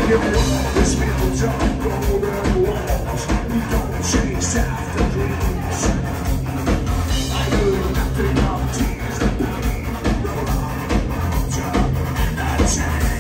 Your world is built on golden walls. We don't chase after dreams. I do nothing of tears and pain. Roll on the mountain and I change.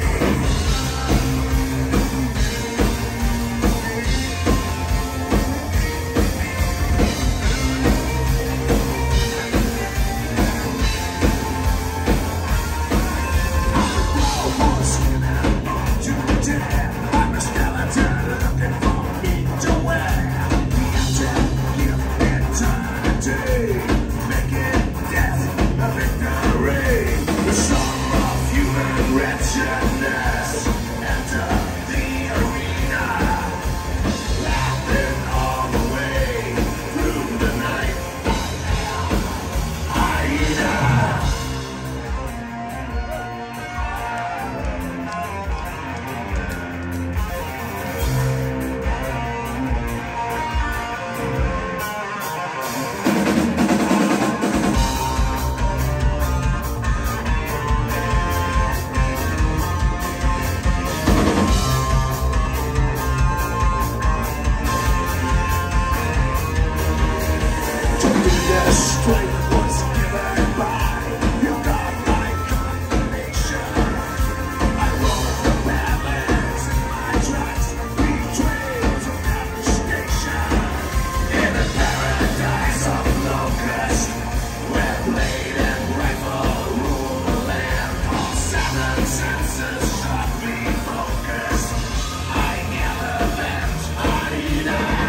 Strength was given by you, got my confirmation. I wrote the balance in my tracks, betrayals of devastation. In a paradise of locusts, where blade and rifle rule the land, all seven senses sharply focused. I elevate, hyena.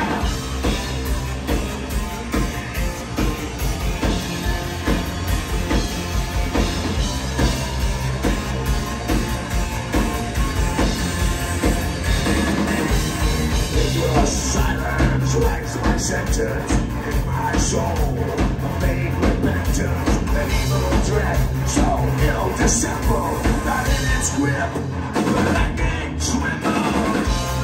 Silence writes my sentence in my soul. A vague repentance, an evil dread, so ill dissembled that in its grip the lightning trembled.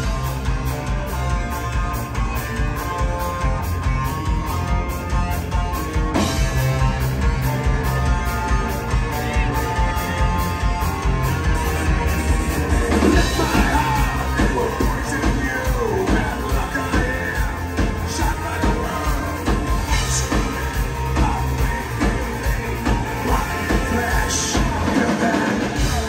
Let my heart, it will poison you. Bad luck I am, shot by the world. Screaming, rotten flesh, you're bad.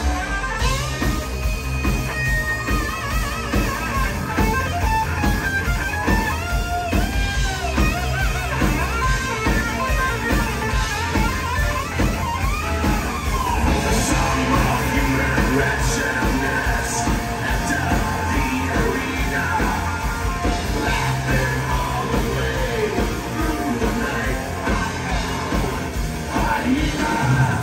The sum of human wretchedness enter the arena, laughing all the way through the night. Hyena.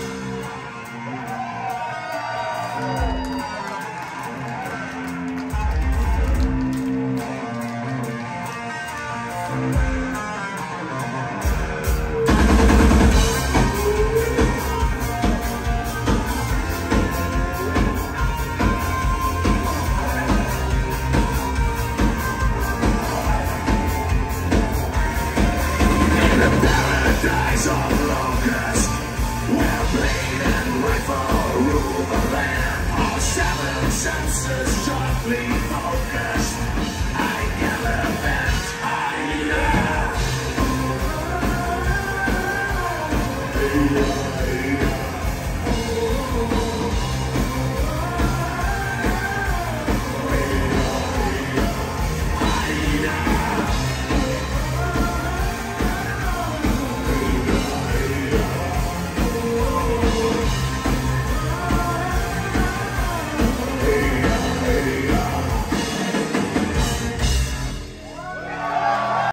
In a paradise of locusts, where blade and rifle rule the land, all seven senses sharply focused. I elevate, hyena.